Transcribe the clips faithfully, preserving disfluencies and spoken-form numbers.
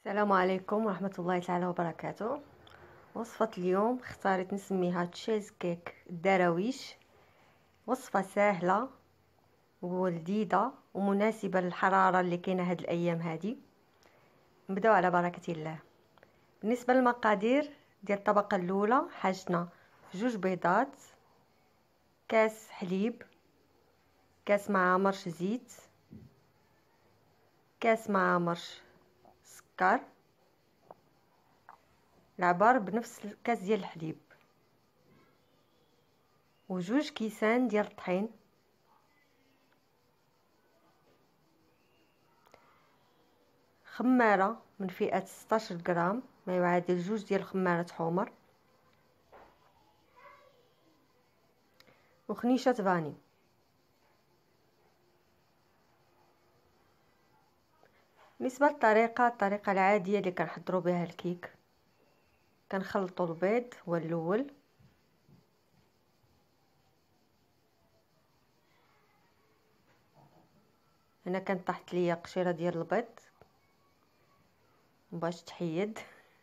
السلام عليكم ورحمة الله تعالى وبركاته. وصفة اليوم اختاريت نسميها تشيز كيك الدراويش. وصفة سهلة ولذيذة ومناسبة للحرارة اللي كاينه هاد الايام هادي. نبداو على بركة الله. بالنسبة للمقادير ديال الطبقة الاولى حاجتنا جوج بيضات، كاس حليب، كاس مع مرش زيت، كاس مع مرش سكر، العبار بنفس الكاس ديال الحليب، وجوج كيسان ديال الطحين، خمارة من فئة ستاشر غرام ما يعادل جوج ديال الخمارات حمر، وخنيشة فاني. بالنسبة للطريقة الطريقة العادية اللي كنحضروا بها الكيك، كنخلطوا البيض هو الاول، هنا كانت طاحت ليا قشيره ديال البيض باش تحيد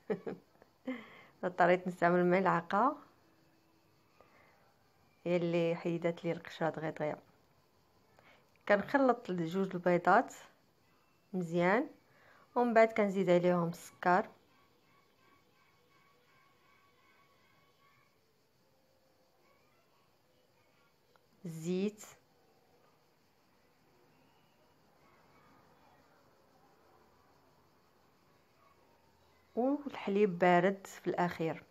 اضطريت نستعمل الملعقه هي اللي حيدت لي القشره دغيا دغيا. كنخلط جوج البيضات مزيان ومن بعد كنزيد عليهم السكر، الزيت، والحليب بارد في الاخير.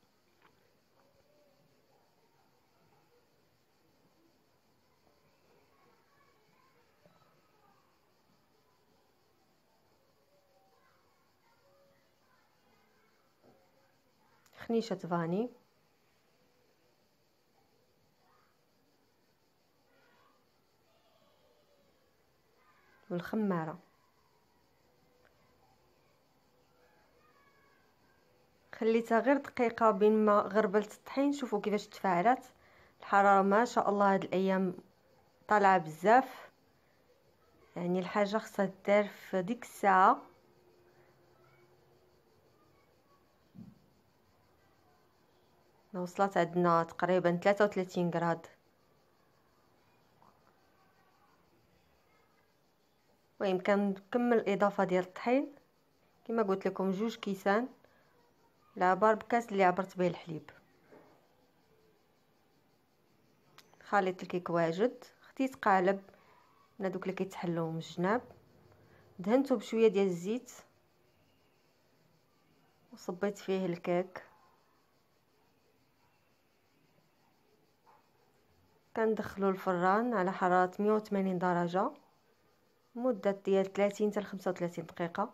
خنيشة فاني، والخمارة. خليتها غير دقيقة بين ما غربلت الطحين. شوفوا كيفاش تفاعلت الحرارة ما شاء الله هاد الايام طالعه بزاف، يعني الحاجه خصها دار في ديك الساعه. وصلت عندنا تقريبا ثلاثة وثلاثين غراد. المهم كنكمل الاضافه ديال الطحين كما قلت لكم، جوج كيسان العبار بكاس اللي عبرت به الحليب. خليط الكيك واجد، خديت قالب من هذوك اللي كيتحلوا من الجناب، دهنته بشويه ديال الزيت وصبيت فيه الكيك. كندخلو الفران على حراره مية وثمانين درجه مده ديال ثلاثين حتى خمسة وثلاثين دقيقه.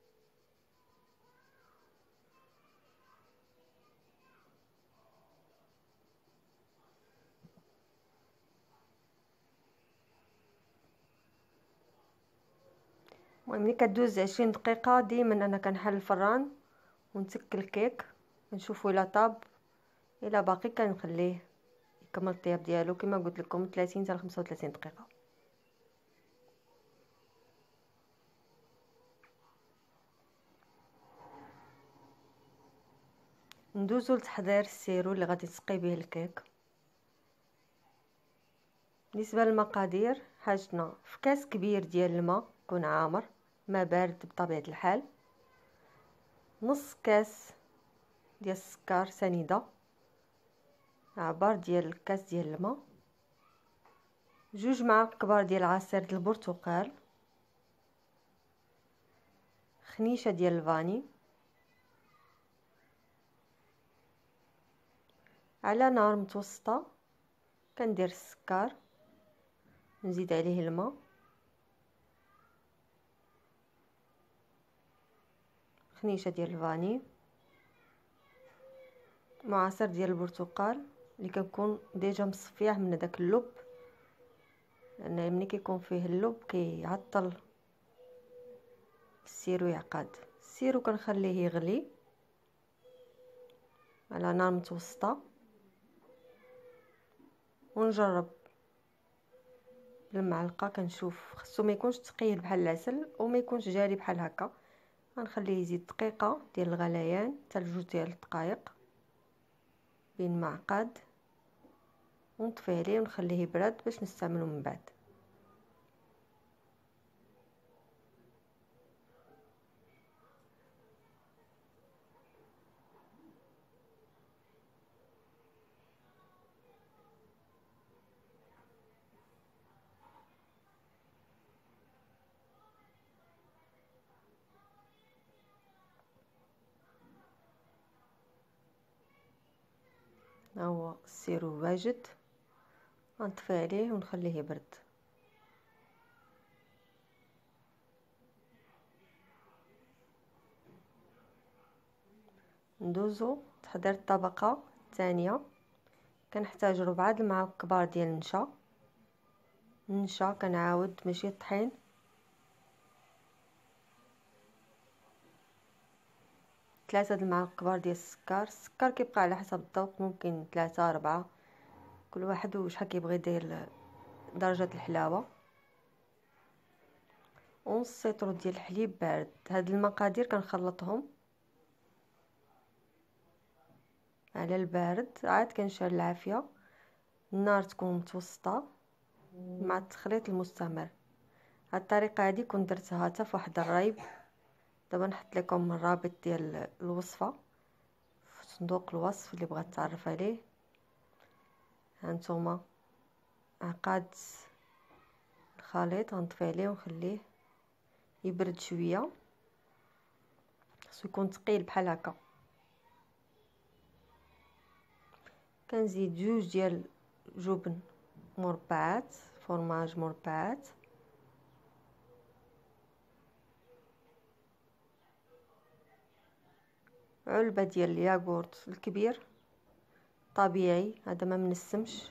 المهم ملي كدوز عشرين دقيقه ديما انا كنحل الفران ونتك الكيك نشوفو الا طاب، الا باقي كنخليه يكمل الطياب ديالو كما قلت لكم ثلاثين حتى خمسة وثلاثين دقيقه. ندوزو لتحضير السيرو اللي غادي تسقي به الكيك. بالنسبه للمقادير حاجتنا في كاس كبير ديال الماء يكون عامر، ما بارد بطبيعه الحال، نص كاس ديال السكر سنيده، عبار ديال الكاس ديال الماء، جوج معالق كبار ديال عصير ديال البرتقال، خنيشه ديال الفاني. على نار متوسطه كندير السكر، نزيد عليه الماء، خنيشه ديال الفاني، معصير ديال البرتقال اللي كنكون ديجا مصفيه من داك اللب، لان ملي كيكون فيه اللب كيعطل السيرو يعقد. السيرو كنخليه يغلي على نار متوسطه ونجرب بالمعلقه، كنشوف خصو ما يكونش ثقيل بحال العسل وما يكونش جاري بحال هكا، غنخليه يزيد دقيقه ديال الغليان حتى لجوج ديال الدقائق بين معقد، ونطفي عليه ونخليه يبرد باش نستعملو من بعد. ها هو السيرو واجد، غنطفي عليه ونخليه يبرد. ندوزو تحضير الطبقه الثانيه. كنحتاج ربعة د المعالق كبار ديال النشا. النشا كنعاود ماشي الطحين، ثلاثة د المعالق كبار ديال السكر. السكر كيبقى على حسب الذوق، ممكن ثلاثة أربعة، كل واحد وشحال كيبغي يدير درجة الحلاوة. ونص سيطرو ديال الحليب بارد. هاد المقادير كنخلطهم على البارد، عاد كنشعل العافية، النار تكون متوسطة مع التخليط المستمر. هاد الطريقة هادي كنت درتها حتى فواحد الريب. دابا نحط لكم الرابط ديال الوصفة في صندوق الوصف اللي بغات تعرف عليه. هانتوما عقاد الخليط غنطفي عليه ونخليه يبرد شويه، خصو يكون ثقيل بحال هكا. كنزيد جوج ديال جبن مربعات، فرماج مربعات، علبه ديال الياغورت الكبير طبيعي، هذا ما منسمش.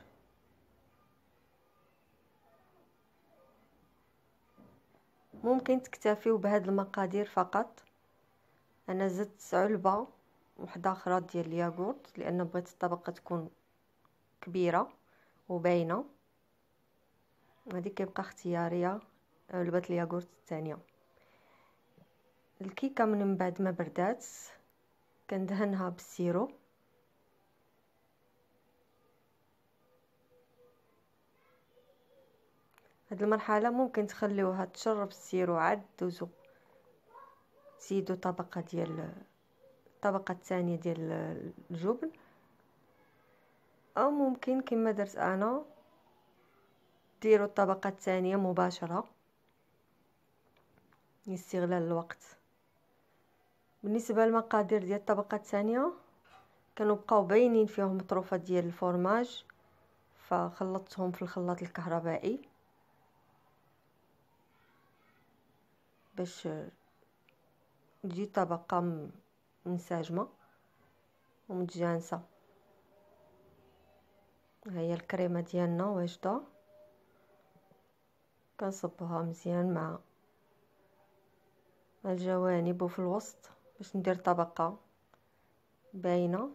ممكن تكتفيو بهاد المقادير فقط. انا زدت علبه وحده اخرى ديال الياغورت لان بغيت الطبقه تكون كبيره وباينه. هذه كيبقى اختياريه علبه الياغورت الثانيه. الكيكه من بعد ما بردات كندهنها بالسيرو. هاد المرحله ممكن تخليوها تشرب السيرو عاد دوزو تزيدو طبقه ديال الطبقه الثانيه ديال الجبن، او ممكن كما درت انا ديروا الطبقه الثانيه مباشره لاستغلال الوقت. بالنسبه للمقادير ديال الطبقه الثانيه كانوا بقاو باينين فيهم طروفه ديال الفرماج، فخلطتهم في الخلاط الكهربائي باش تجي طبقه منسجمه ومتجانسه. ها هي الكريمه ديالنا واجده، كنصبها مزيان مع الجوانب وفي الوسط باش ندير طبقه باينه.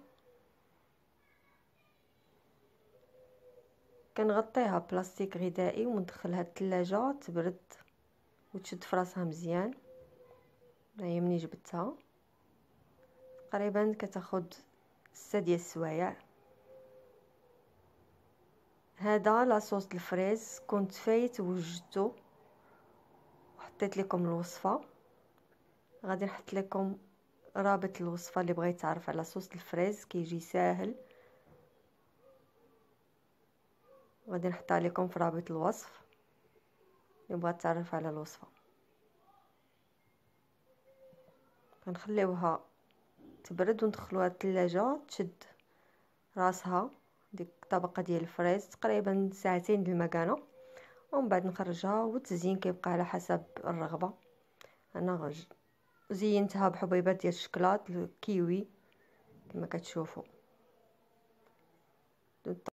كنغطيها بلاستيك غذائي وندخلها الثلاجه تبرد وتشد فراسها مزيان. هي مني جبتها تقريبا كتاخد ستة ديال السوايع. هذا لاصوص الفريز كنت فايت وجدته وحطيت لكم الوصفه. غادي نحط لكم رابط الوصفه اللي بغيت تعرف على صوص الفريز، كيجي ساهل. غادي نحطها لكم في رابط الوصف اللي بغات تعرف على الوصفه. كنخليوها تبرد وندخلوها الثلاجه تشد راسها ديك الطبقه ديال الفريز تقريبا ساعتين د المكانه، ومن بعد نخرجها. والتزيين كيبقى على حسب الرغبه. انا زينتها بحبيبات ديال الشكلاط الكيوي كما كتشوفوا.